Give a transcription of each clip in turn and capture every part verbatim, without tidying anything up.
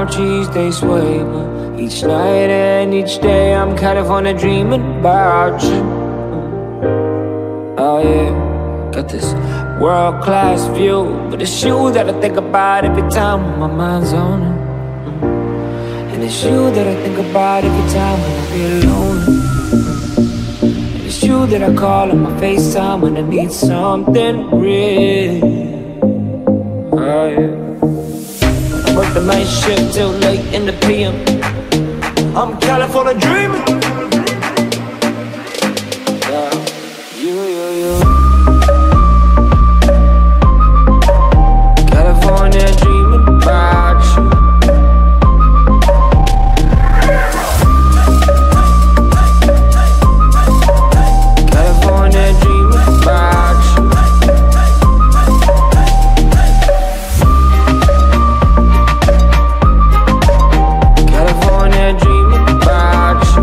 couch each day sway, but each night and each day I'm California dreaming about you. Oh yeah, got this world-class view, but it's you that I think about every time when my mind's on it. And it's you that I think about every time when I feel lonely. And it's you that I call on my FaceTime when I need something real. Oh yeah, I work the night shift till late in the P M I'm California dreaming. Yeah, you, you, you. California dreaming about you. California dreaming about you. California dreaming about you.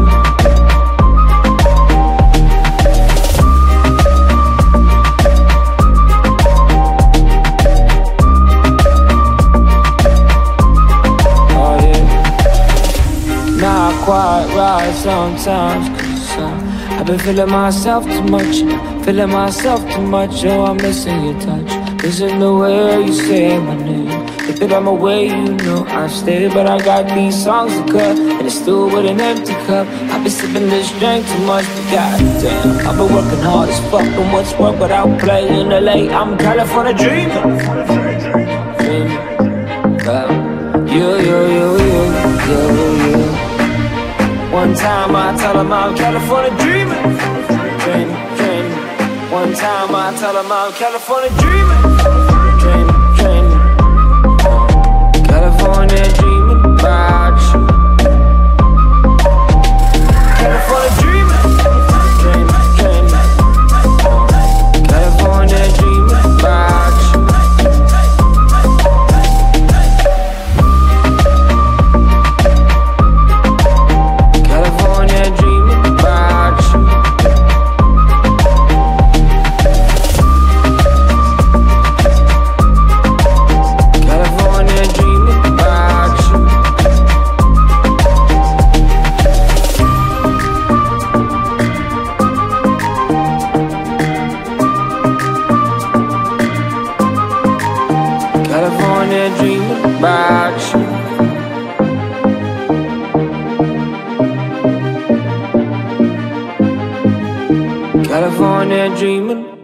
Oh yeah, not quite right sometimes, 'cause uh, I've been feeling myself too much, feeling myself too much. Oh, I'm missing your touch, missing the way you say my name. If that I'm away, you know I stay, but I got these songs to cut, and it's still with an empty cup. I've been sipping this drink too much, but goddamn, I've been working hard as fuck, and what's work without playing L A? I'm California dreaming. Dreaming about you, you, you, you, you, you. One time I tell them I'm California dreaming, dreaming, dreaming. One time I tell them I'm California dreaming, dreaming, dreaming. California dreaming about you. California dreaming, dreaming, dreaming. California dreaming about you. California dreaming about you. California dreaming about you. California dreaming about you. California dreaming